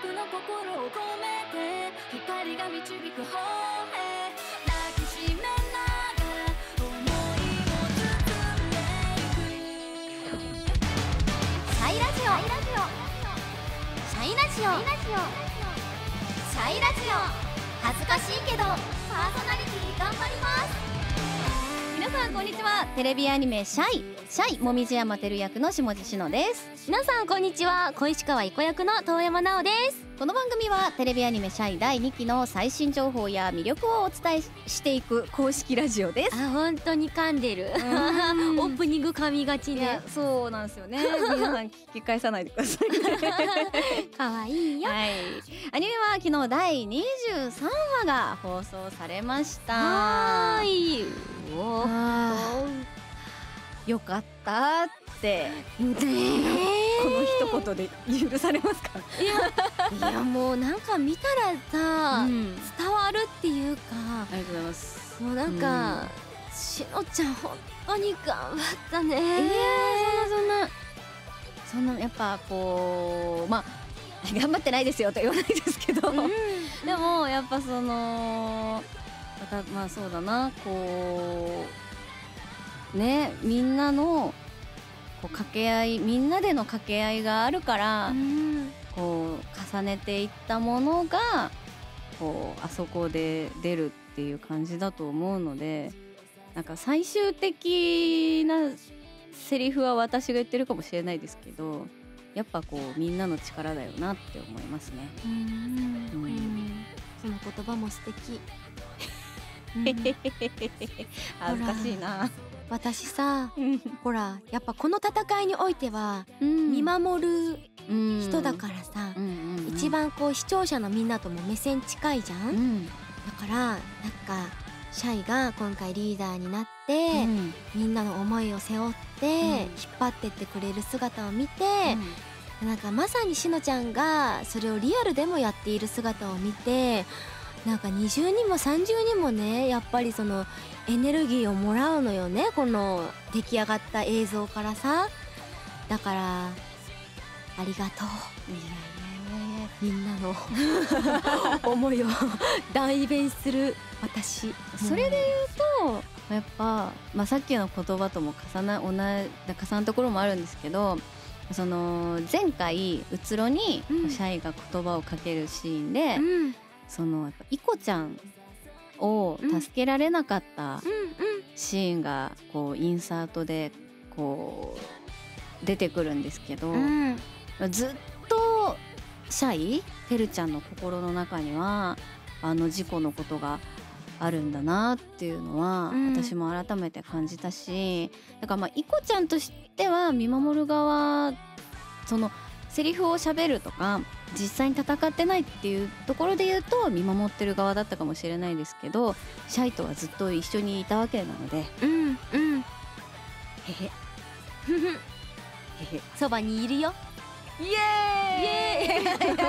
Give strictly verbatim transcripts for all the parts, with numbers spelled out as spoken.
僕の心を込めて光が導く方へ抱きしめながら想いを包んでいくシャイラジオシャイラジオシャイラジオシャイラジオ恥ずかしいけどパーソナリティ頑張ります。 皆さんこんにちは。テレビアニメシャイシャイもみじ山てる役の下地しのです。 皆さんこんにちは。小石川いこ役の遠山奈緒です。 この番組はテレビアニメシャイだいにきの最新情報や魅力をお伝えしていく公式ラジオです。 あ、本当に噛んでる。オープニング噛みがちね。 そうなんですよね。皆さん聞き返さないでください。 可愛いよ。 はい。アニメは昨日だいにじゅうさんわが放送されました。 はーい。おーよかったってねこの一言で許されますか？ いや、いやもうなんか見たらさ、 うん、 伝わるっていうか、 ありがとうございます。 もうなんか、うん、しのちゃん本当に頑張ったね。 いやそんなそんなそんなやっぱこうまあ頑張ってないですよと言わないですけど、うん、でもやっぱそのまたまあそうだなこうねみんなのこう掛け合いみんなでの掛け合いがあるから、うん、こう重ねていったものがこうあそこで出るっていう感じだと思うので、なんか最終的なセリフは私が言ってるかもしれないですけど、やっぱこうみんなの力だよなって思いますね。うん、 うん、その言葉も素敵。 恥ずかしいな。 私さほらやっぱこの戦いにおいては見守る人だからさ、一番こう視聴者のみんなとも目線近いじゃん、うん、だからなんかシャイが今回リーダーになって、うん、みんなの思いを背負って、うん、引っ張ってってくれる姿を見て、うん、なんかまさにしのちゃんがそれをリアルでもやっている姿を見て、なんか二重にも三重にもねやっぱりそのエネルギーをもらうのよね、この出来上がった映像からさ。だからありがとう。いやいやいやみんなの思いを代弁する私。 それで言うとやっぱ、まあ、さっきの言葉とも重な重なるところもあるんですけど、その前回うつろにシャイが言葉をかけるシーンで、うん、そのやっぱイコちゃんを助けられなかったシーンがこうインサートでこう出てくるんですけど、うん、ずっとシャイてるちゃんの心の中にはあの事故のことがあるんだなっていうのは、うん、私も改めて感じたし、だからまあイコちゃんとしては見守る側、そのセリフを喋るとか実際に戦ってないっていうところで言うと見守ってる側だったかもしれないですけど、シャイとはずっと一緒にいたわけなので、 うんうんへへへそばにいるよ。 イエーイ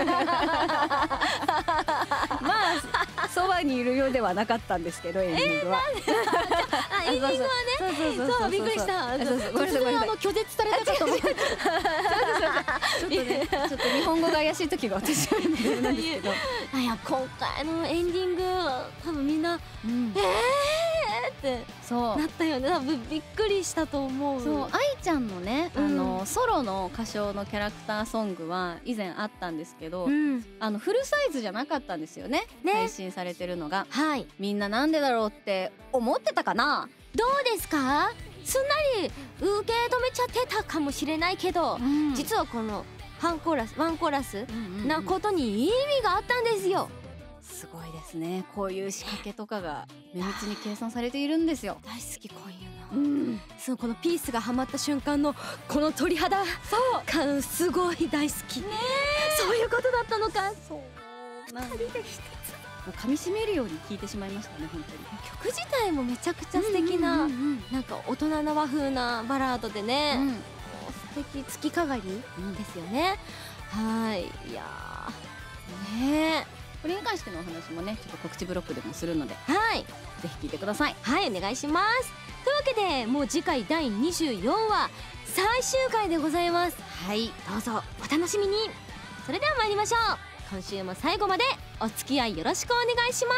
まあそばにいるようではなかったんですけど、エンディングはあエンディングはね、そうそうそうそうびっくりした。ごめんなさい、あの拒絶されたかと思ってちょっとねちょっと日本語が怪しい時が私はなんですけどあ、いや今回のエンディング多分みんな、うん、えーってそうなったよね。多分びっくりしたと思う。 そう愛ちゃんのね、うん、あのソロの歌唱のキャラクターソングは以前あったんですけど、うん、あのフルサイズじゃなかったんですよ ね, ね配信されてるのが、はい、みんななんでだろうって思ってたかな。 どうですか？すんなり受け止めちゃってたかもしれないけど、うん、実はこのワンコーラスワンコーラスなことに意味があったんですよ。 すごいですね。こういう仕掛けとかが綿密に計算されているんですよ。 大好きこういうの、うん、そうこのピースがはまった瞬間のこの鳥肌感すごい大好き、ね、そういうことだったのか。そうふたりで一つもう噛み締めるように聴いてしまいましたね。本当に曲自体もめちゃくちゃ素敵な、うんうんうん、なんか大人な和風なバラードでね、うん、素敵月かがりですよね、うん、はいいやーねーこれに関してのお話もねちょっと告知ブロックでもするので、 はい、 ぜひ聞いてください。 はいお願いします。というわけでもう次回だいにじゅうよんわ最終回でございます。はいどうぞお楽しみに。それでは参りましょう。 今週も最後までお付き合いよろしくお願いします。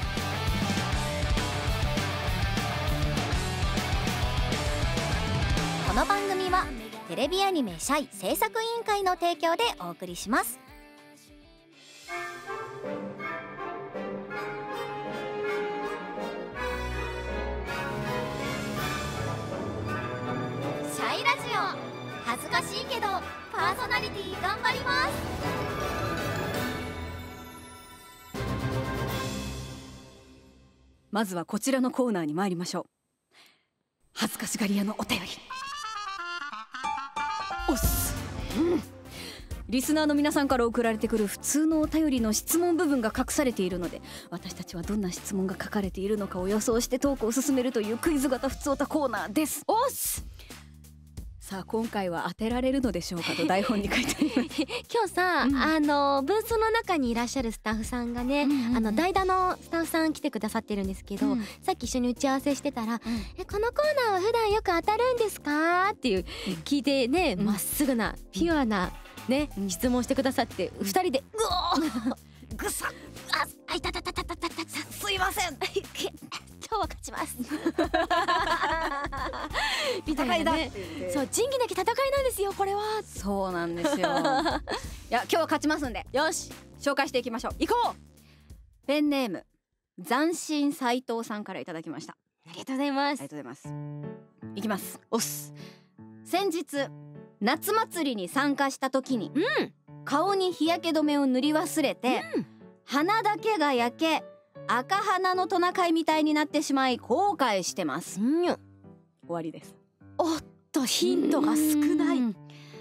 この番組はテレビアニメシャイ制作委員会の提供でお送りします。シャイラジオ、恥ずかしいけどパーソナリティ頑張ります。 まずはこちらのコーナーに参りましょう。恥ずかしがり屋のお便り。おっす、うん、リスナーの皆さんから送られてくる普通のお便りの質問部分が隠されているので、私たちはどんな質問が書かれているのかを予想してトークを進めるというクイズ型普通おたコーナーです。おっす、さあ今回は当てられるのでしょうかと台本に書いてあります今日さ、うん、あのブースの中にいらっしゃるスタッフさんがね、うんうんうん、あの代打のスタッフさん来てくださってるんですけど、うん、さっき一緒に打ち合わせしてたら、うん、えこのコーナーは普段よく当たるんですかっていう、うん、聞いてね、ま、っすぐなピュアなね、うん、質問してくださって、うん、ふたりでうおーぐさっ、あ、あいたたたたたたた、すいません今日は勝ちますみたいなね。そう仁義なき戦いなんですよこれは。 そうなんですよいや今日は勝ちますんで、よし紹介していきましょう。行こう。ペンネーム斬新斉藤さんからいただきました。 ありがとうございます。 ありがとうございます。いきます。おっす。先日夏祭りに参加した時に、うん、顔に日焼け止めを塗り忘れて、うん、鼻だけが焼け赤鼻のトナカイみたいになってしまい後悔してます。うん、終わりです。 おっとヒントが少ない。う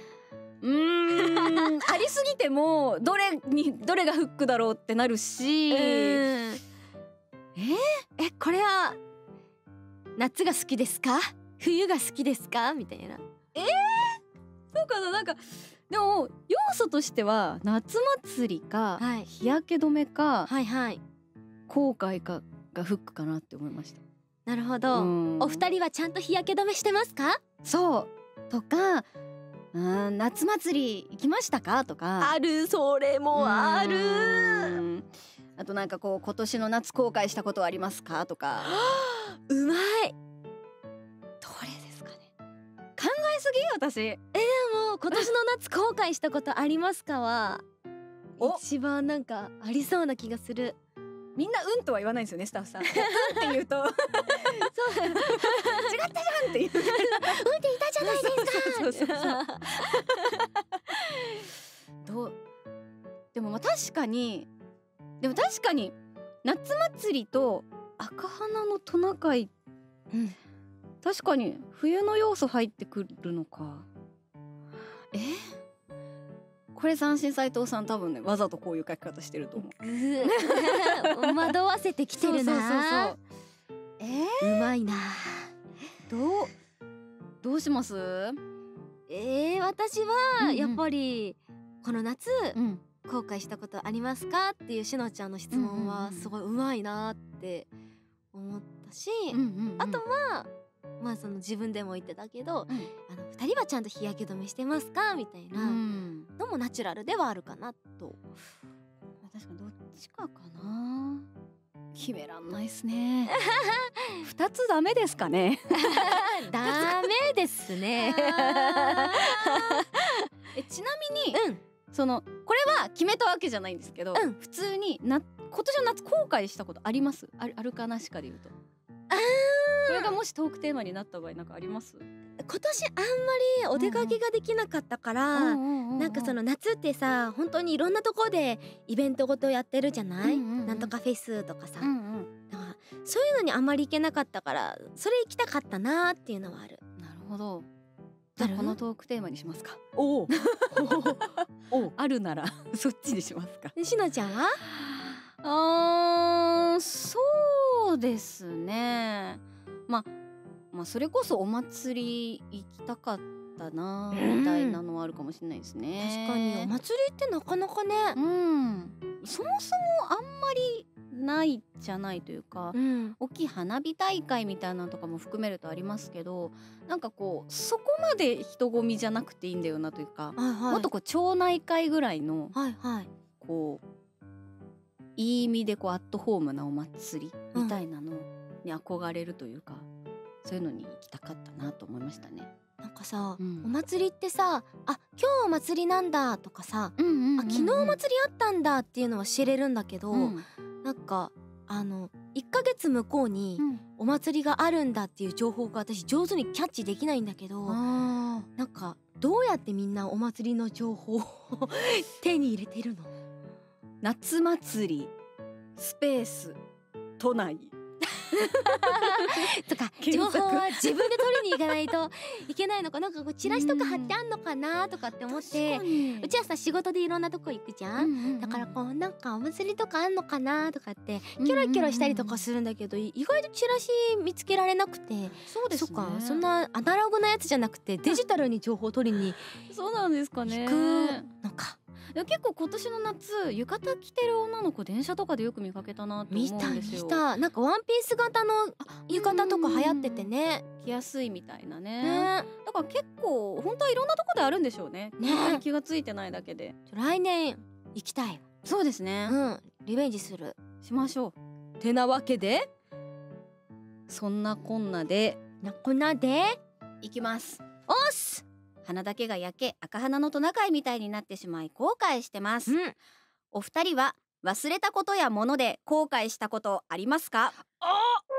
ーんありすぎてもどれにどれがフックだろうってなるし、えー、えこれは夏が好きですか冬が好きですかみたいな。 えー、そうかな。なんかでも要素としては夏祭りか、はい、日焼け止めか、はいはい、後悔かがフックかなって思いました。 なるほど。お二人はちゃんと日焼け止めしてますか？ そうとか、うん、夏祭り行きましたかとか。 ある、それもある。 あとなんかこう今年の夏後悔したことはありますかとかうまい。 どれですかね。考えすぎ私。 えでも今年の夏後悔したことありますかは一番なんかありそうな気がする。 みんなうんとは言わないんですよねスタッフさん。うんって言うとそう違ったじゃんって言う。うんって言ったじゃないですか。そうそうそうそうどうでもまあ確かにでも確かに夏祭りと赤鼻のトナカイ、うん、確かに冬の要素入ってくるのか。えこれ斬新斉藤さん多分ねわざとこういう書き方してると思う。 惑わせてきてるな。そうそうそうそう。えー、うまいな。 どうどうします？ えー、私はやっぱりこの夏、うん、後悔したことありますかっていうしのちゃんの質問はすごいうまいなって思ったし、うんうんうん、あとはまあその自分でも言ってたけど、うん、あのふたりはちゃんと日焼け止めしてますかみたいなのもナチュラルではあるかなと。 確かにどっちかかな。決めらんないですね。二つダメですかね。 ダメですね。 えちなみに、うん、そのこれは決めたわけじゃないんですけど、うん、普通にな今年の夏後悔したことあります？ある、あるかなしかで言うと。あこれがもしトークテーマになった場合なんかあります？ 今年あんまりお出かけができなかったから、うんうん、なんかその夏ってさ本当にいろんなところでイベントごとやってるじゃない、うんうんうん、なんとかフェスとかさ、うんうん、だからそういうのにあんまり行けなかったからそれ行きたかったなっていうのはある。 なるほど。じゃあこのトークテーマにしますか。 おおあるならそっちにしますか。 しのちゃんは？ あーそうですね。まあまあそれこそお祭り行きたかったなみたいなのはあるかもしれないですね。 確かにお祭りってなかなかね、 うん、そもそもあんまりないじゃないというか、うん、大きい花火大会みたいなのとかも含めるとありますけど、なんかこうそこまで人混みじゃなくていいんだよなというか、はいはい、もっとこう町内会ぐらいの、はいはい、 こういい意味でこうアットホームなお祭りみたいなのに憧れるというか、そういうのに行きたかったなと思いましたね。 なんかさ、 うんお祭りってさ、あ今日お祭りなんだとかさ、 うんうんうんうん、 あ昨日お祭りあったんだっていうのは知れるんだけど、 うんなんかあのいっかげつ向こうにうんお祭りがあるんだっていう情報が私上手にキャッチできないんだけど、 あなんかどうやってみんなお祭りの情報を手に入れてるの？ 夏祭りスペース都内とか検索情報は自分で取りに行かないといけないのか、なんかこうチラシとか貼ってあんのかなとかって思って、うちはさ仕事でいろんなとこ行くじゃん、だからこうなんかお祭りとかあんのかなとかってキョロキョロしたりとかするんだけど、意外とチラシ見つけられなくて、 そうですね。 そっか、そんなアナログなやつじゃなくてデジタルに情報を取りにそうなんですかね。 行くのか。 いや結構今年の夏浴衣着てる女の子電車とかでよく見かけたなと思見たうんですよ。 見た、なんかワンピース型の浴衣とか流行っててね。 着やすいみたいなね。 ね、 だから結構本当はいろんなとこであるんでしょうね。 ね本当に気がついてないだけで。 来年行きたい。 そうですね。 うんリベンジする。 しましょう。 てなわけでそんなこんなでなこなでいきます。 おっす。 花だけが焼け赤花のトナカイみたいになってしまい後悔してます。 うんお二人は忘れたことやもので後悔したことありますか？ あ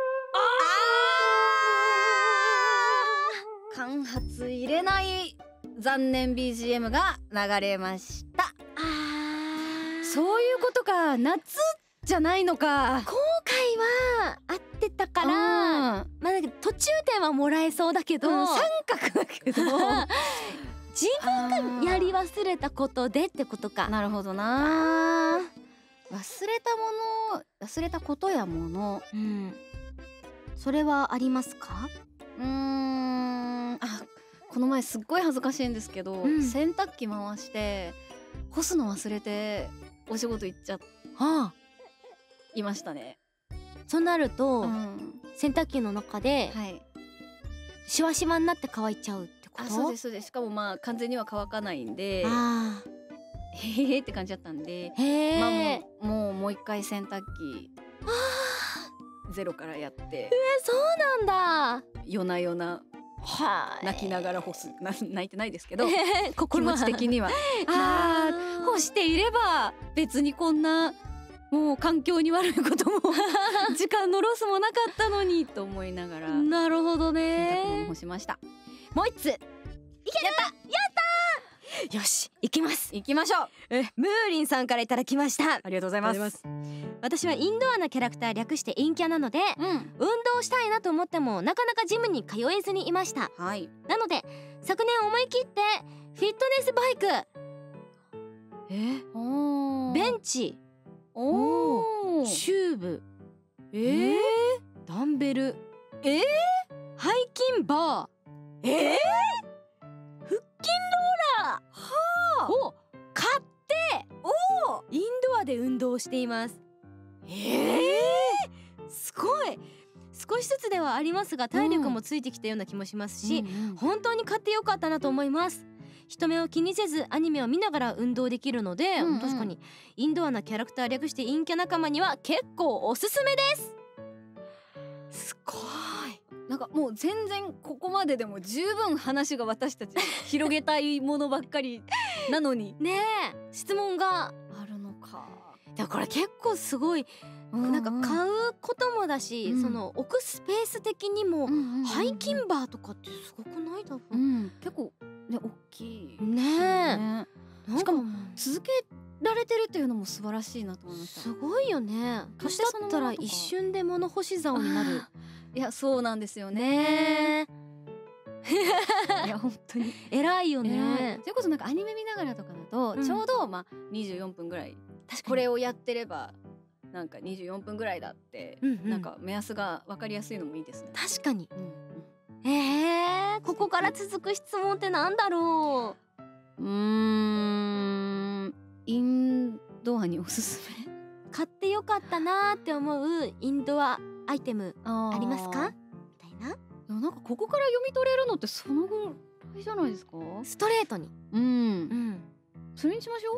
間髪入れない残念 ビージーエム が流れました。 あーそういうことか。夏じゃないのか。 後悔は合ってたから、 うんまあなんか途中点はもらえそうだけど、 うん三角だけど自分がやり忘れたことでってことか。 なるほどな。忘れたもの忘れたことやもの、 うんそれはありますか？ うーんあこの前すっごい恥ずかしいんですけど、 うん洗濯機回して干すの忘れてお仕事行っちゃはあ、 いましたね。 そうなると、 うん洗濯機の中ではい。 シワシワになって乾いちゃうってこと？ あそうですそうです。しかもまあ完全には乾かないんであへへへって感じだったんで、 ーへまあえ、 もうもうもう一回洗濯機ゼロからやってそうなんだ。 夜な夜なは泣きながら干すな泣いてないですけど気心持ち的にはあー干していれば別にこんなもう環境に悪いことも時間のロスもなかったのにと思いながら洗なるほど濯物ね干。しました。 もう一ついける。やったやったよし行きます。 行きましょう。 えムーリンさんからいただきました。 ありがとうございます。 私はインドアなキャラクター略して陰キャなので、 うん運動したいなと思ってもなかなかジムに通えずにいました。 はい。 なので昨年思い切ってフィットネスバイク、えおベンチ、 おーチューブ、 えー、 ダンベル、 えー、 背筋バー、 えー、 腹筋ローラーを買っておーインドアで運動しています。 えー、 すごい。少しずつではありますが体力もついてきたような気もしますし、 うんうん本当に買ってよかったなと思います。人目を気にせずアニメを見ながら運動できるので、 うんうん確かにインドアなキャラクター略して陰キャ仲間には結構おすすめです。すごい。 なんかもう全然ここまででも十分話が私たち広げたいものばっかりなのにねえ質問があるのか。 だから結構すごい、なんか買うこともだし、 うんその置くスペース的にも、 うんうんうんうん背筋バーとかってすごくないだろう、 うん結構ね大きいねえ、 ね。 なんしかも続けられてるっていうのも素晴らしいなと思いました。 すごいよね。 買って年だそのままとかったら一瞬で物干し竿になる。 いやそうなんですよね。 ねいや本当にえ、偉いよ偉いね。 それこそなんかアニメ見ながらとかだと、 うんちょうどまあにじゅうよんぷんぐらい確かにこれをやってればなんかにじゅうよんぷんぐらいだって、 うんうんなんか目安が分かりやすいのもいいですね。 確かに。 うんうんえー、ここから続く質問ってなんだろうーんインドアにおすすめう。買ってよかったなーって思うインドアアイテムあありますか？みたいな。 でもなんかここから読み取れるのってそのぐらいじゃないですか。 ストレートに。 うんうん。 それにしましょう。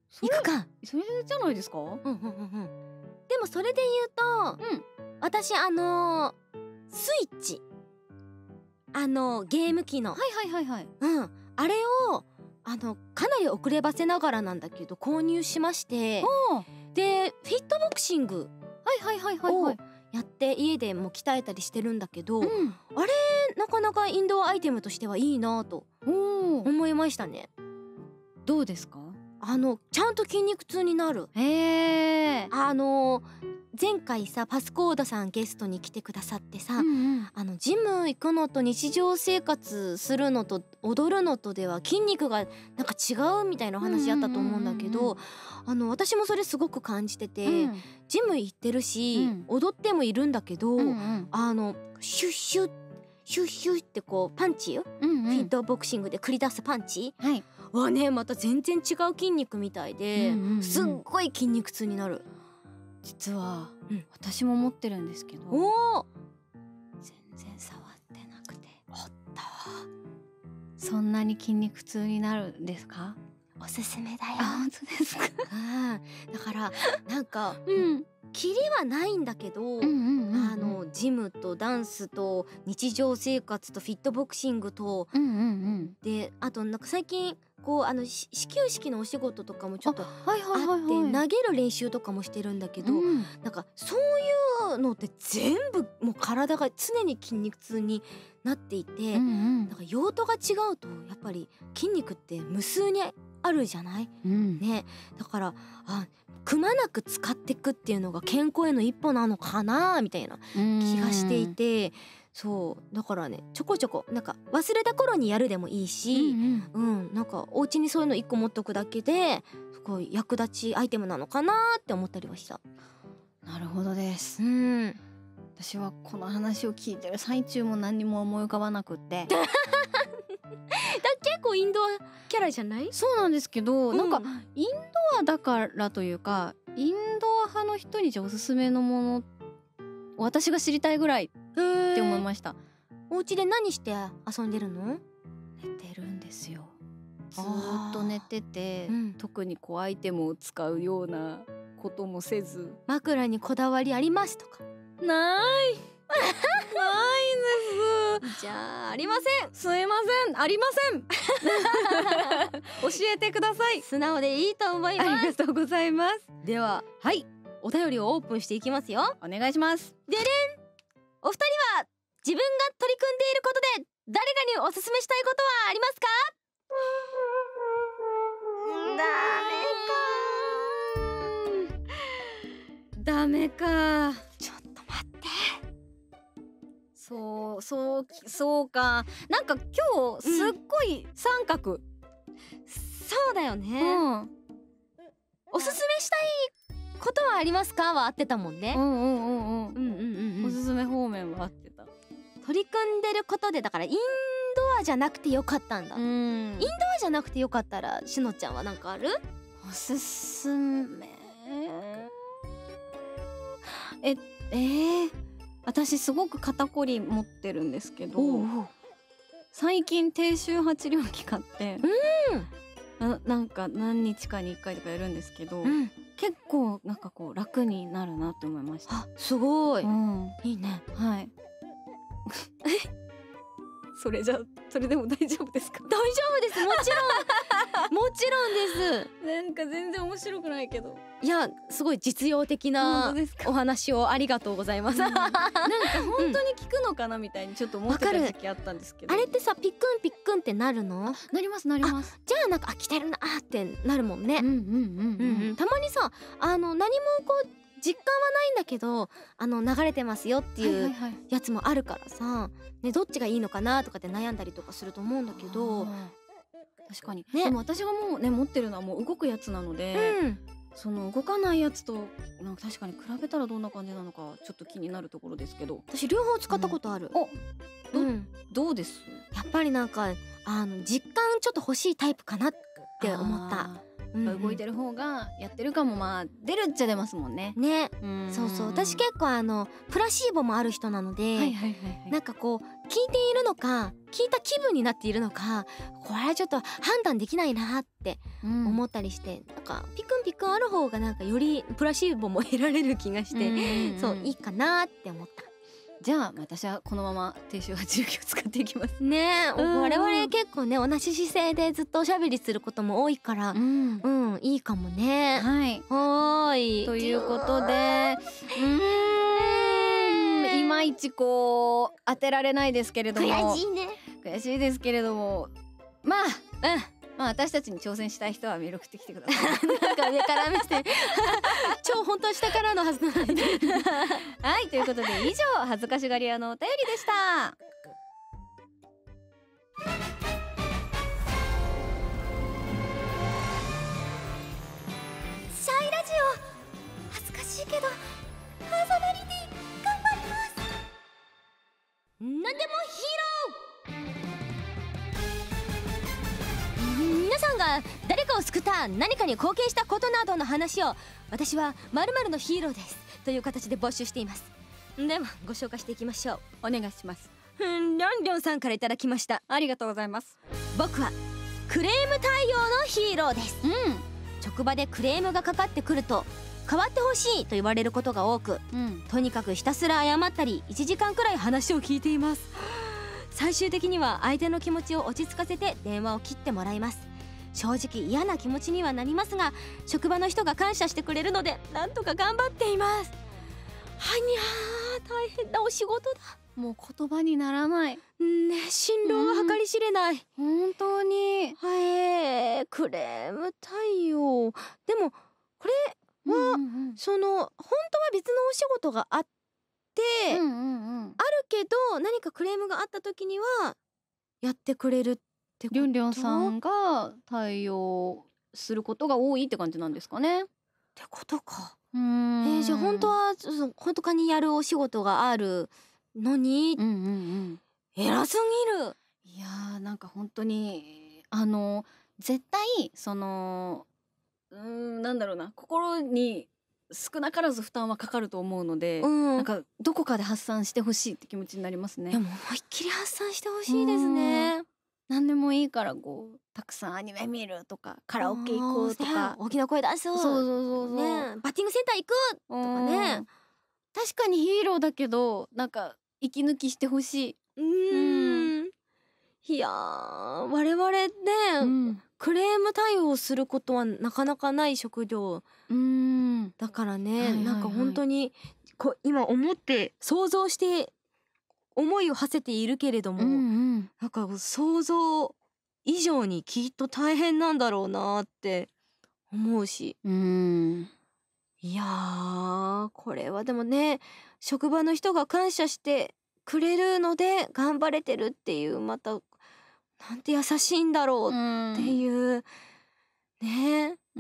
行くか。 それじゃないですか。 うんうんうんうん。でもそれで言うと、うん、私あのー、スイッチあのー、ゲーム機のはいはいはいはい、 うん、あれをあのかなり遅ればせながらなんだけど購入しまして、でフィットボクシングはいはいはいはいはいやって家でも鍛えたりしてるんだけど、うん、あれなかなかインドアアイテムとしてはいいなと思いましたね。 どうですか？ あのちゃんと筋肉痛になる。 へー。 あの前回さパスコーダさんゲストに来てくださってさ、うんうん、あのジム行くのと日常生活するのと踊るのとでは筋肉がなんか違うみたいな話あったと思うんだけど、あの私もそれすごく感じてて、うん、ジム行ってるし、うん、踊ってもいるんだけど、うんうん、あのシュッシュッシュッシュッってこうパンチよ、うんうん、フィットボクシングで繰り出すパンチ、はい、はねまた全然違う筋肉みたいで、うんうんうん、すっごい筋肉痛になる。 実は、うん、私も持ってるんですけど、 お全然触ってなくて。 あったわ。 そんなに筋肉痛になるんですか？ おすすめだよ。 あ、本当ですか？ うん、だからなんか、うん、キリはないんだけど、うんうんうんうん、あのジムとダンスと日常生活とフィットボクシングと、うんうんうん、であとなんか最近こうあの始球式のお仕事とかもちょっとあって投げる練習とかもしてるんだけど、うん、なんかそういうのって全部もう体が常に筋肉痛になっていて、うんうん、なんか用途が違うとやっぱり筋肉って無数にあるじゃない、うん、ね、だからあくまなく使っていくっていうのが健康への一歩なのかなみたいな気がしていて、そうだからねちょこちょこなんか忘れた頃にやるでもいいし、うんうん、うん、なんかお家にそういうの一個持っとくだけですごい役立ちアイテムなのかなって思ったりはした。 なるほどです。 うん、 私はこの話を聞いてる最中も何にも思い浮かばなくってだ結構インドアキャラじゃない？ そうなんですけど、うん、なんかインドアだからというかインドア派の人にじゃおすすめのもの私が知りたいぐらいって思いました。 お家で何して遊んでるの？ 寝てるんですよ。ずっと寝てて、うん、特にこうアイテムを使うようなこともせず。 枕にこだわりありますとか？ ないないです。じゃあありません。 すいません、ありません教えてください。 素直でいいと思います。 ありがとうございます。 では、はい、お便りをオープンしていきますよ。 お願いします。 でれん、お二人は自分が取り組んでいることで誰かにおすすめしたいことはありますか？ ダメか。ダメか。 ちょっと待って。 そうそうそうか。なんか今日すっごい三角、うん、 そうだよね、うん、おすすめしたいことはありますかは合ってたもんね。 うんうんうんうんうんうんうん。おすすめ方面は合ってた。 取り組んでることでだからインドアじゃなくてよかったんだ。うん、インドアじゃなくてよかったらしのちゃんはなんかある？ おすすめええー、私すごく肩こり持ってるんですけど、おうおう、最近低周波治療器買って、うん、な, なんか何日かにいっかいとかやるんですけど、うん、結構なんかこう楽になるなって思いました。 あ、すごい、うん、いいね。 はいそれじゃそれでも大丈夫ですか？ 大丈夫です、もちろんもちろんです。 なんか全然面白くないけど、 いやすごい実用的なお話をありがとうございます、うん、 なんか本当に効くのかなみたいにちょっと思ってた時期あったんですけど、 あれってさピックンピックンってなるの？ なりますなります。 じゃあなんかあ来てるなってなるもんね。うんうんうんうん、うん、たまにさあの何もこう実感はないんだけどあの流れてますよっていうやつもあるからさ、はいはいはい、ね、どっちがいいのかなとかって悩んだりとかすると思うんだけど、 確かに、ね、でも私がもうね持ってるのはもう動くやつなので、うん、その動かないやつとなんか確かに比べたらどんな感じなのかちょっと気になるところですけど、 私両方使ったことある、 うん、おど、うん、どうです？ やっぱりなんかあの実感ちょっと欲しいタイプかなって思った。 動いてる方がやってる感もまあ出るっちゃ出ますもんね。 ね、 うんそうそう、私結構あのプラシーボもある人なので、 はいはいはいはい、 なんかこう聞いているのか聞いた気分になっているのか、これはちょっと判断できないなって思ったりして、うん、なんかピクンピクンある方がなんかよりプラシーボも得られる気がして、うんうんうん、そういいかなって思った。 じゃあ私はこのまま低周波重機を使っていきますね。我々結構ね同じ姿勢でずっとおしゃべりすることも多いから、うん、うん、いいかもね。 はい、 はい。 ということで、うーん、いまいちこう当てられないですけれども、 悔しいね。 悔しいですけれども、まあ、うん。まあ私たちに挑戦したい人はメール送ってきてください。 なんか上から目線超本当は下からのはずなのにはい、ということで以上恥ずかしがり屋のお便りでした。 シャイラジオ恥ずかしいけどパーソナリティ頑張ります。 なんでもヒーロー。皆さんが誰かを救った何かに貢献したことなどの話を、私は〇〇のヒーローですという形で募集しています。ではご紹介していきましょう。 お願いします。 りょんりょんさんからいただきました。 ありがとうございます。 僕はクレーム対応のヒーローです、うん、職場でクレームがかかってくると変わってほしいと言われることが多く、うん、とにかくひたすら謝ったりいちじかんくらい話を聞いています。最終的には相手の気持ちを落ち着かせて電話を切ってもらいます。正直嫌な気持ちにはなりますが、職場の人が感謝してくれるのでなんとか頑張っています。はにゃー、大変なお仕事だ。 もう言葉にならないね。辛労が計り知れない、 うん、本当に。 はい、クレーム対応。でもこれは、うんうんうん、その本当は別のお仕事があって、うんうんうん、あるけど何かクレームがあった時にはやってくれるってこと。 りょんりょんさんが対応することが多いって感じなんですかね。 ってことか。 うーん、 えー、じゃあ本当は本当にやるお仕事があるのに、うんうんうん、偉すぎる。 いやー、なんか本当にあの絶対そのうーんなんだろうな、心に少なからず負担はかかると思うので、うん、なんかどこかで発散してほしいって気持ちになりますね。 いや、もう思いっきり発散してほしいですね。 何でもいいからこうたくさんアニメ見るとかカラオケ行こうとか、 大きな声出そう、そうそうそうそう、ね、バッティングセンター行くとかね。 確かにヒーローだけどなんか息抜きしてほしい。 うーん、いやー、我々で、うん、クレーム対応することはなかなかない職業だからね、はいはいはい、なんか本当にこ今思って想像して思いを馳せているけれども、うんうん、なんか想像以上にきっと大変なんだろうなって思うし、うん、いやー、これはでもね、職場の人が感謝してくれるので頑張れてるっていう、またなんて優しいんだろうっていう、うん、ね、うん、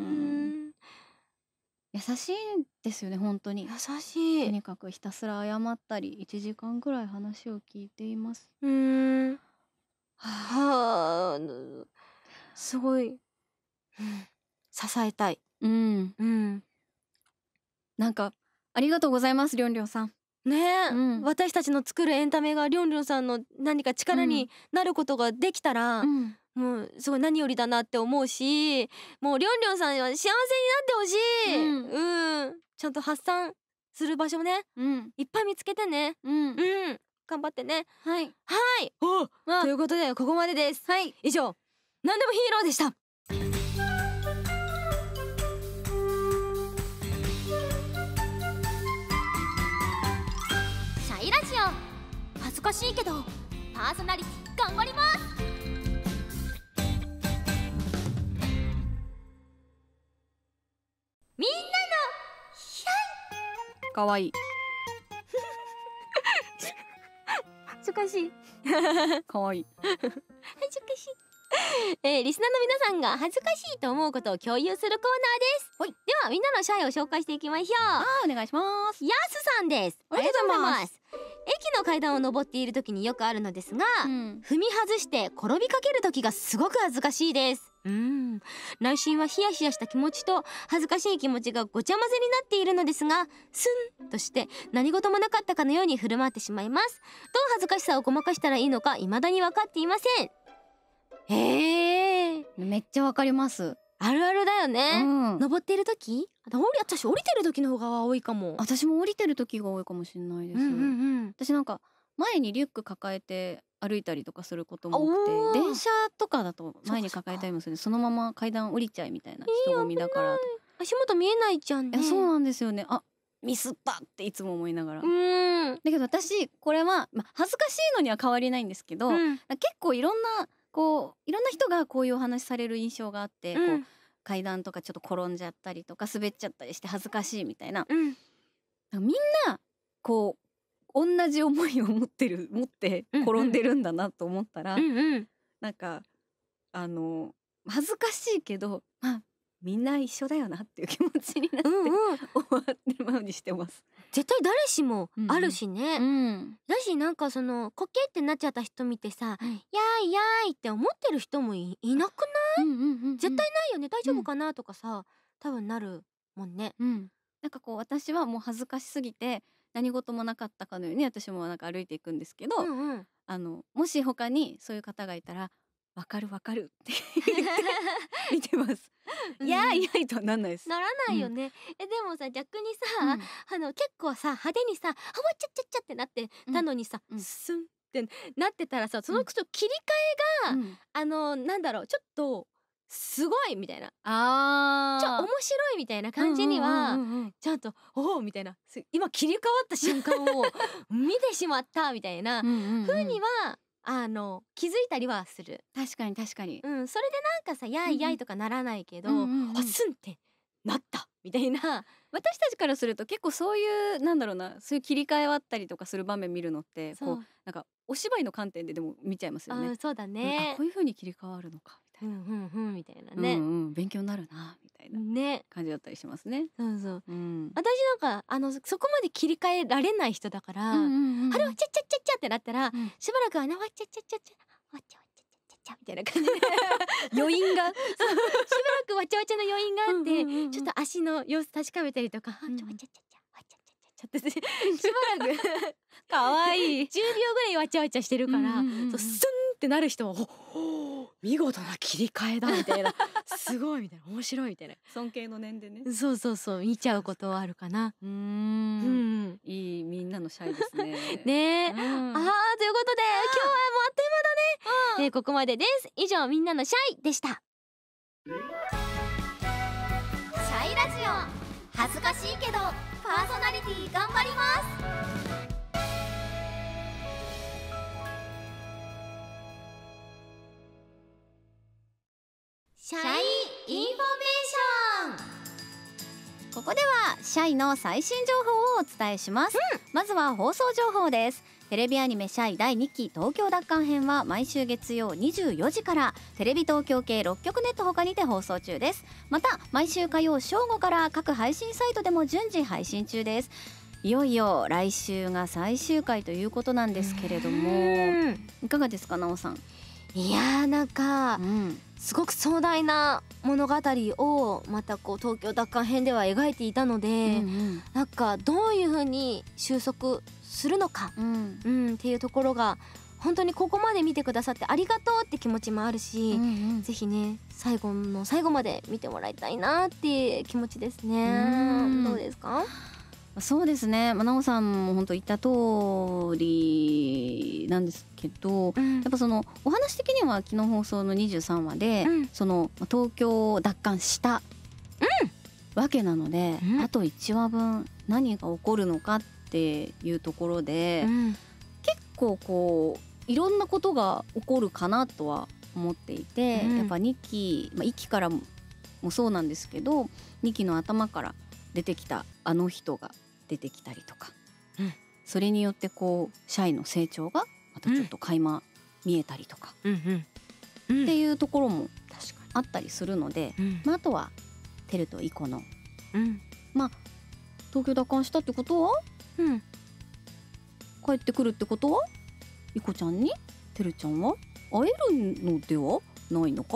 優しいんですよね、本当に。 優しい。 とにかくひたすら謝ったりいちじかんくらい話を聞いています。 うーん、はあ、すごい、うん、支えたい。 うんうん、なんかありがとうございます、りょんりょんさん。 ねえ、うん、私たちの作るエンタメがりょんりょんさんの何か力になることができたら、うん、もうすごい何よりだなって思うし、もうりょんりょんさんは幸せになってほしい、うんうん、ちゃんと発散する場所ね、うん、いっぱい見つけてね、うんうん、頑張ってね。はいはい、おということでここまでです。はい、以上なんでもヒーローでした。 シャイラジオ恥ずかしいけどパーソナリティ頑張ります。みんなのシャイ。 かわいい。 恥ずかしい。 かわいい。 恥ずかしい。えー、リスナーの皆さんが恥ずかしいと思うことを共有するコーナーです。はい、ではみんなのシャイを紹介していきましょう。 あー、お願いします。 やすさんです。ありがとうございます。駅の階段を登っている時によくあるのですが、うん、踏み外して転びかける時がすごく恥ずかしいです。 うん、内心はヒヤヒヤした気持ちと恥ずかしい気持ちがごちゃ混ぜになっているのですが、スンとして何事もなかったかのように振る舞ってしまいます。どう恥ずかしさをごまかしたらいいのか未だに分かっていません。へえ、 めっちゃわかります。 あるあるだよね、 うん、 登ってる時、私降りてる時の方が多いかも。 私も降りてる時が多いかもしれないです、うんうんうん、私なんか前にリュック抱えて歩いたりとかすることも多くて、電車とかだと前に抱えたりもする、そのまま階段降りちゃいみたいな人混みだから、 足元見えないじゃんね。 そうなんですよね。あ、ミスったっていつも思いながら、うんだけど私これは、まあ、恥ずかしいのには変わりないんですけど、うん、結構いろんなこういろんな人がこういうお話される印象があって、うん、こう階段とかちょっと転んじゃったりとか滑っちゃったりして恥ずかしいみたいな、うん、みんなこう同じ思いを持ってる持って転んでるんだなと思ったら、うんうん、なんかあの恥ずかしいけど、まあみんな一緒だよなっていう気持ちになって、うんうん、終わってるようにしてます。 絶対誰しもあるしね、うんうん、だしなんかそのコケってなっちゃった人見てさ、うん、やーいやーいって思ってる人も い, いなくない、うんうんうんうん、絶対ないよね、大丈夫かなとかさ、うん、多分なるもんね、うん、 なんかこう私はもう恥ずかしすぎて何事もなかったかのように私もなんか歩いていくんですけど、うんうん、あのもし他にそういう方がいたらわかるわかるって見てます、うん、いやいやいとはなんないです。 ならないよね、うん、えでもさ逆にさ、うん、あの結構さ派手にさはわっちゃっちゃっちゃってなってたのにさ、うん、スンってなってたらさ、その人切り替えが、うん、あのなんだろうちょっとすごいみたいな、あちょ面白いみたいな感じにはちゃんとおおみたいな、今切り替わった瞬間を見てしまったみたいな風にはあの気づいたりはする。 確かに確かに、 うん、それでなんかさやいやいとかならないけど、うんうんうん、あスンってなったみたいな、 私たちからすると結構そういうなんだろうな、そういう切り替えはあったりとかする場面見るのってこうなんかお芝居の観点ででも見ちゃいますよね。 あそうだね、 あこういう風に切り替わるのかみたいな、 うんうんうんみたいなね、 うんうん、勉強になるなみたいな感じだったりしますね。 そうそう、うん、私なんかあのそこまで切り替えられない人だから、うんうんうん、あれわっちゃっちゃっちゃっちゃってなったら、うん、しばらくはねわっちゃっちゃっちゃっちゃわっちゃわっちゃっちゃっちゃみたいな感じで余韻がしばらくわちゃわちゃの余韻があって、うんうんうん、ちょっと足の様子確かめたりとか、うん、ちょわちゃっちゃっちゃわっちゃっちゃっちゃってしばらくかわいいじゅうびょうぐらいわちゃわちゃしてるから、うんうんうん、そうスンってなる人は見事な切り替えだみたいなすごいみたいな面白いみたいな尊敬の念でね、 そうそうそう見ちゃうことはあるかな。 うーん、うん、いいみんなのシャイですねね、うん、あーということで、今日はもうあっという間だね、うん、えー、ここまでです。以上みんなのシャイでした。 シャイラジオ恥ずかしいけどパーソナリティ頑張ります。シャイインフォメーション。 ここではシャイの最新情報をお伝えします、うん、まずは放送情報です。テレビアニメシャイだいにき東京奪還編は毎週月曜にじゅうよじからテレビ東京系ろっきょくネット他にて放送中です。また毎週火曜正午から各配信サイトでも順次配信中です。いよいよ来週が最終回ということなんですけれども、いかがですかなおさん。 いやーなんか、うん、すごく壮大な物語をまたこう東京奪還編では描いていたので、うんうん、なんかどういう風に収束するのか、うんうん、っていうところが本当にここまで見てくださってありがとうって気持ちもあるし、うんうん、ぜひね最後の最後まで見てもらいたいなっていう気持ちですね。うんどうですか？ そうですね、まあ、なおさんも本当言った通りなんですけど、うん、やっぱそのお話的には昨日放送のにじゅうさんわで、うん、その東京を奪還した、うん、わけなので、うん、あといちわぶん何が起こるのかっていうところで、うん、結構こういろんなことが起こるかなとは思っていて、うん、やっぱにき、まあ、いっきからもそうなんですけどにきの頭から出てきたあの人が出てきたりとか、うん、それによってこうシャイの成長がまたちょっと垣間見えたりとか、うんうん、っていうところもあったりするので、うんまあ、あとはテルとイコの、うん、まあ東京奪還したってことは、うん、帰ってくるってことはイコちゃんにテルちゃんは会えるのではないのかっ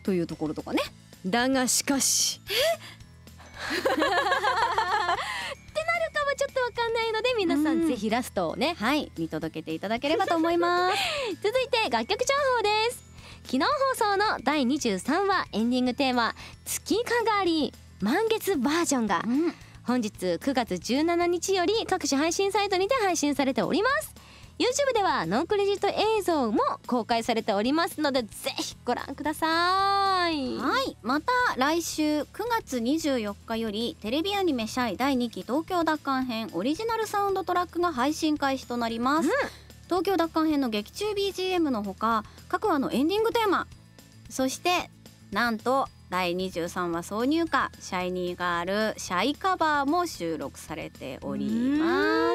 というところとかね。 だがしかしってなるかはちょっとわかんないので、皆さんぜひラストをね、 はい見届けていただければと思います続いて楽曲情報です。昨日放送のだいにじゅうさんわエンディングテーマ月かがり満月バージョンが本日くがつじゅうしちにちより各種配信サイトにて配信されております。 YouTube ではノンクレジット映像も公開されておりますので、ぜひご覧ください。 はい、また来週くがつにじゅうよっかよりテレビアニメシャイだいにき東京奪還編オリジナルサウンドトラックが配信開始となります、うん、東京奪還編の劇中 ビージーエム のほか各話のエンディングテーマ、そしてなんとだいにじゅうさんわ挿入歌シャイニーガールシャイカバーも収録されております。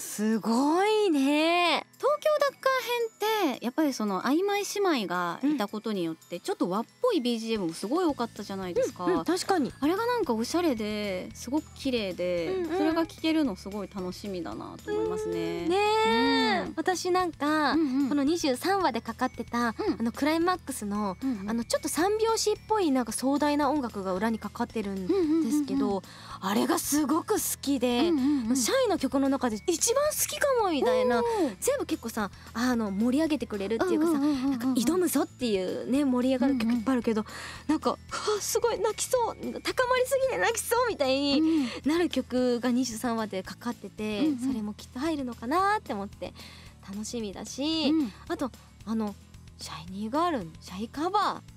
すごいね。 東京奪還編ってやっぱりその曖昧姉妹がいたことによってちょっと和っぽい ビージーエム もすごい多かったじゃないですか、 うんうん、確かにあれがなんかおしゃれですごく綺麗で、うんうん、それが聴けるのすごい楽しみだなと思いますね。 ねえ、うん、私なんか、うんうん、このにじゅうさんわでかかってた、うん、あのクライマックスの、うんうん、あのちょっと三拍子っぽいなんか壮大な音楽が裏にかかってるんですけど、うんうんうんうん、あれがすごく好きで、うんうんうん、シャイの曲の中で一番好きかもみたいな、全部結構さあの盛り上げてくれるっていうかさ、なんか挑むぞっていうね盛り上がる曲いっぱいあるけど、うんうん、なんかすごい泣きそう高まりすぎて泣きそうみたいになる曲がにじゅうさんわでかかってて、うんうん、それもきっと入るのかなって思って楽しみだし、うん、あとあのシャイニーガールシャイカバー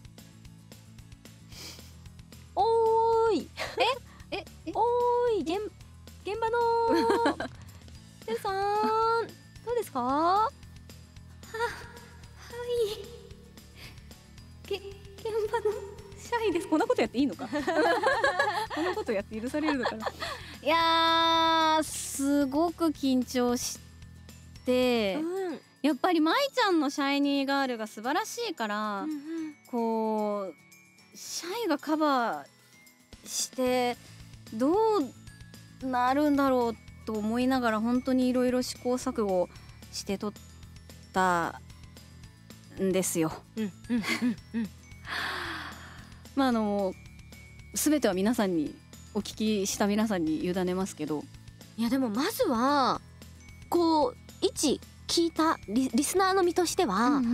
おーいえええおーい現現場のてるさんどうですか？ははいげ現場のシャイです。こんなことやっていいのかこんなことやって許されるのかな。いやーすごく緊張して、うん、やっぱり舞ちゃんのシャイニーガールが素晴らしいから、うんうん、こうシャイがカバーしてどうなるんだろうと思いながら本当にいろいろ試行錯誤して撮ったんですよ。うんうんうんうん、まああの全ては皆さんにお聞きした皆さんに委ねますけど、 いやでもまずはこう一聞いた リ, リスナーの身としては、うんうんうん、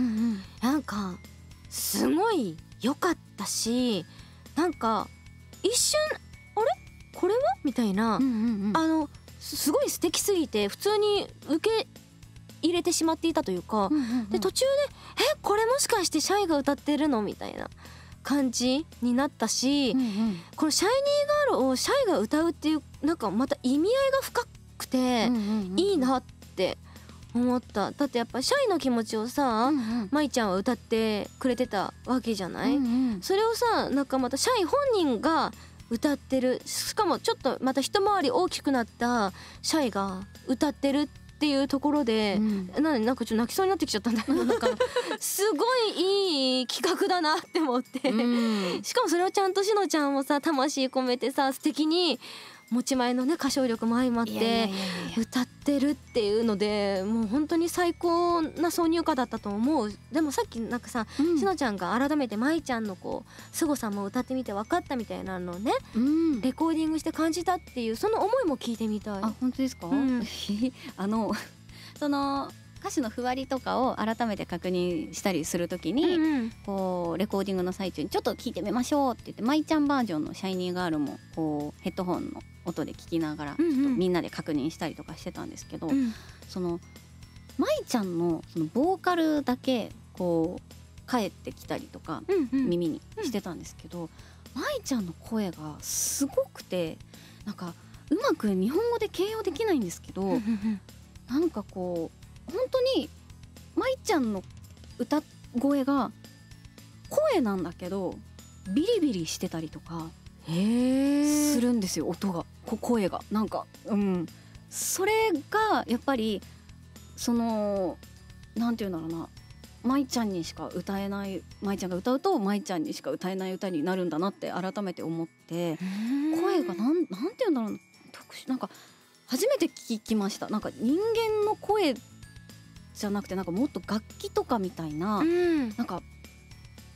なんかすごい良かったし、なんか一瞬あれこれはみたいな、うんうんうん、あのすごい素敵すぎて普通に受け入れてしまっていたというか、うんうんうん、で途中でえこれもしかしてシャイが歌ってるのみたいな感じになったし、うんうん、このシャイニーガールをシャイが歌うっていうなんかまた意味合いが深くて、うんうんうん、いいなって思った。だってやっぱシャイの気持ちをさ、うんうん、舞ちゃんは歌ってくれてたわけじゃない、うんうん、それをさなんかまたシャイ本人が歌ってる、しかもちょっとまた一回り大きくなったシャイが歌ってるっていうところで、うん、な, なんかちょっと泣きそうになってきちゃったんだけどなんかすごいいい企画だなって思って、うん、しかもそれをちゃんとしのちゃんもさ魂込めてさ素敵に持ち前のね歌唱力も相まって歌ってるっていうので、もう本当に最高な挿入歌だったと思う。でもさっきなんかさ、うん、しのちゃんが改めて舞ちゃんのこう凄さも歌ってみて分かったみたいなのをね、うん、レコーディングして感じたっていうその思いも聞いてみたい。 あ、本当ですか？うん、あのその歌詞のふわりとかを改めて確認したりするときに、うんうん、こうレコーディングの最中にちょっと聞いてみましょうって言って舞ちゃんバージョンのシャイニーガールもこうヘッドホンの音で聞きながらちょっとみんなで確認したりとかしてたんですけど、うんうん、その舞ちゃんのそのボーカルだけこう返ってきたりとか耳にしてたんですけど、舞ちゃんの声がすごくてなんかうまく日本語で形容できないんですけど、なんかこう本当に舞ちゃんの歌声が声なんだけどビリビリしてたりとかするんですよ。音が声がなんか、うん、それがやっぱりそのなんていうんだろうな、舞ちゃんにしか歌えない舞ちゃんが歌うと舞ちゃんにしか歌えない歌になるんだなって改めて思って、声がなんなんていうんだろうな、特殊なんか初めて聞きました。なんか人間の声じゃなくてなんかもっと楽器とかみたいな、うん、なんか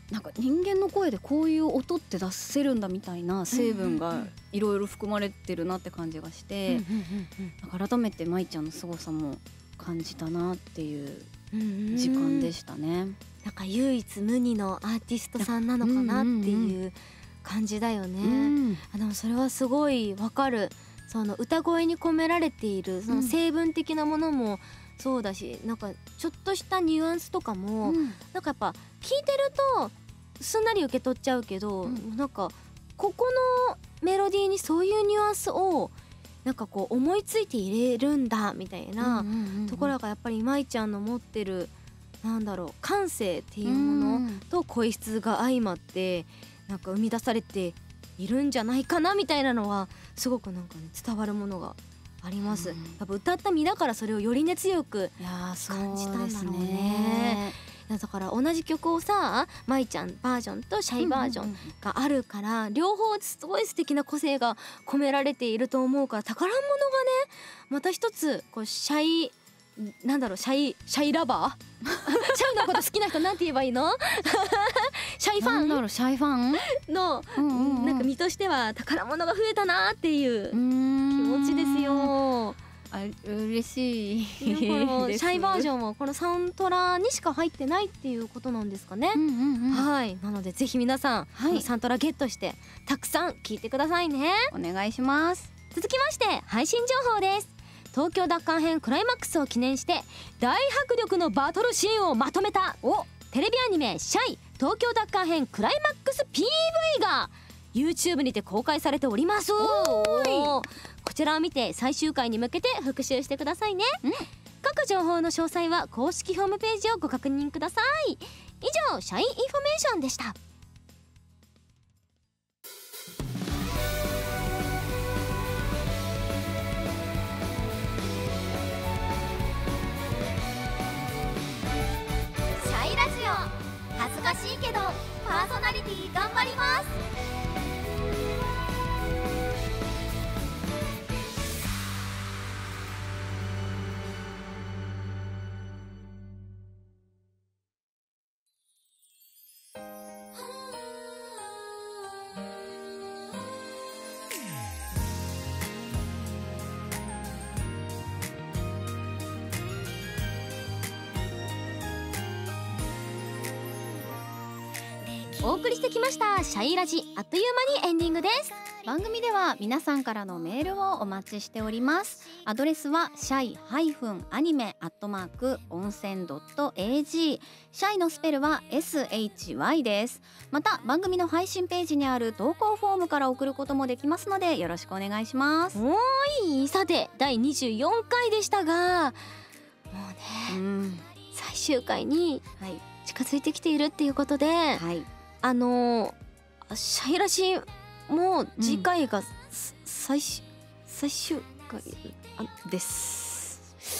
なんか人間の声でこういう音って出せるんだみたいな成分がいろいろ含まれてるなって感じがして、なんか改めて舞ちゃんの凄さも感じたなっていう時間でしたね。 なんか唯一無二のアーティストさんなのかなっていう感じだよね。うんうんうん、あでもそれはすごいわかる。その歌声に込められているその成分的なものもそうだし、なんかちょっとしたニュアンスとかも、うん、なんかやっぱ聞いてるとすんなり受け取っちゃうけど、うん、なんかここのメロディーにそういうニュアンスをなんかこう思いついて入れるんだみたいなところがやっぱり舞ちゃんの持ってるなんだろう感性っていうものと声質が相まってなんか生み出されているんじゃないかなみたいなのはすごくなんかね伝わるものがあります。やっぱ歌った身だからそれをよりね強く感じたんだろうね。だから同じ曲をさ舞ちゃんバージョンとシャイバージョンがあるから、うんうん、両方すごい素敵な個性が込められていると思うから、宝物がねまた一つこうシャイなんだろうシャイシャイラバーシャイのこと好きな人なんて言えばいいのシャイファンなんだろうシャイファンの、うんうんうん、なんか身としては宝物が増えたなっていう気持ちですよ。 あ嬉しいこのシャイバージョンはこのサウントラにしか入ってないっていうことなんですかね。うんうんうん、はいなのでぜひ皆さん、はい、サントラゲットしてたくさん聴いてくださいね。 お願いします。 続きまして配信情報です。東京奪還編クライマックスを記念して大迫力のバトルシーンをまとめたおテレビアニメシャイ東京奪還編クライマックス ピーブイ が YouTube にて公開されております。こちらを見て最終回に向けて復習してくださいね。うん、各情報の詳細は公式ホームページをご確認ください。以上シャイインフォメーションでした。 シャイラジオ恥ずかしいけどパーソナリティ頑張ります。 お送りしてきましたシャイラジ、あっという間にエンディングです。 番組では皆さんからのメールをお待ちしております。アドレスはシャイアニメアットマーク温泉 .ag、 シャイのスペルは エスエイチワイ です。また番組の配信ページにある投稿フォームから送ることもできますのでよろしくお願いします。 おーい、さてだいにじゅうよんかいでしたが、もうね、うん、最終回に近づいてきているっていうことで、はい、あのー、シャイラジも次回が、うん、最終最終回です。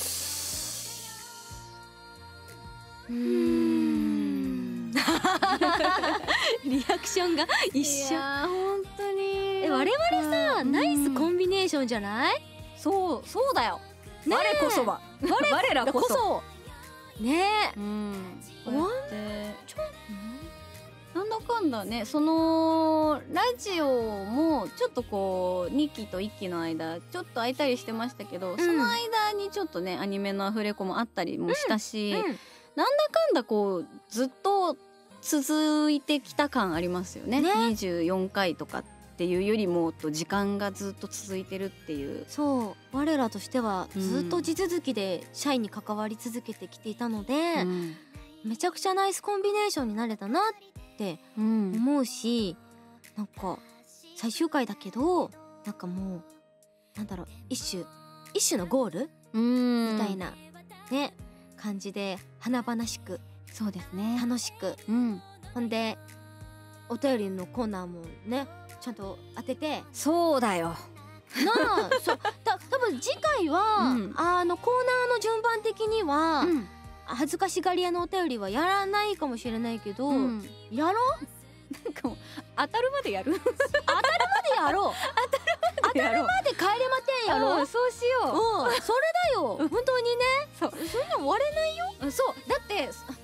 うーんリアクションが一緒。いや本当にえ我々さ、うん、ナイスコンビネーションじゃない？ そうそうだよ、ね、我こそは我らこそねえ、 うん、こうやってちょなんだかんだね、そのラジオもちょっとこうにきといっきの間ちょっと空いたりしてましたけど、うん、その間にちょっとねアニメのアフレコもあったりもしたし、うんうん、なんだかんだこうずっと続いてきた感ありますよね。ねにじゅうよんかいとかっていうよりもと時間がずっと続いてるっていう。 そう我らとしてはずっと地続きで社員に関わり続けてきていたので、うん、めちゃくちゃナイスコンビネーションになれたなって思うし、うん、なんか最終回だけどなんかもうなんだろう一種一種のゴールみたいなね感じで華々しく、 そうですね、 楽しく、うん、ほんでお便りのコーナーもねちゃんと当てて。 そうだよなあそうた多分次回は、うん、あのコーナーの順番的には、うん、恥ずかしがり屋のお便りはやらないかもしれないけど、うん、やろうなんかもう当たるまでやる当たるまでやろう当たるまで帰れまてんやろう。 そうしよう。 うんそれだよ本当にね。 そうそんな割れないよ。 そうだってあ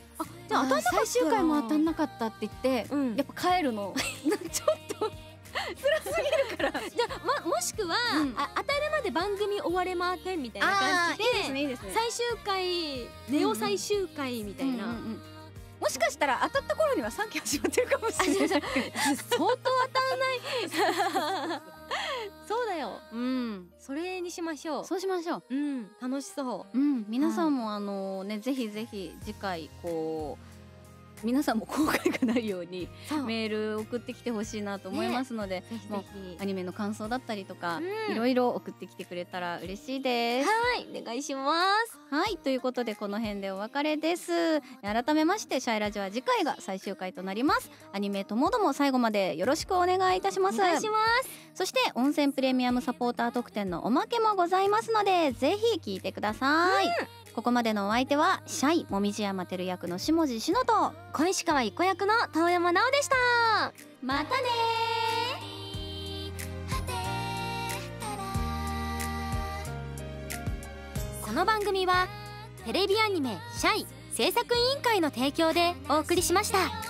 じゃあ当たんなかった最終回も当たんなかったって言って、うん、やっぱ帰るのちょっと辛すぎるからじゃあ、ま、もしくは、うん、あ当たるまで番組終われませんみたいな感じで、いいですねいいですね、最終回ネオ最終回みたいな、うんうんうん、 もしかしたら当たった頃にはさんき始まってるかもしれない相当当たらないそうだよ、うん、それにしましょう。 そうしましょう。 うん、楽しそう。 うん、皆さんもあのね、ぜひぜひ次回こう皆さんも後悔がないようにメール送ってきてほしいなと思いますので、ね、もうアニメの感想だったりとか、うん、いろいろ送ってきてくれたら嬉しいです。 はい、お願いします。 はい、ということでこの辺でお別れです。改めましてシャイラジは次回が最終回となります。アニメともども最後までよろしくお願いいたします。 お願いします。 そして温泉プレミアムサポーター特典のおまけもございますので、ぜひ聞いてください。うん、ここまでのお相手はシャイもみじ山てる役の下地しのと小石川いこ役の遠山奈緒でした。 またねー。この番組はテレビアニメシャイ制作委員会の提供でお送りしました。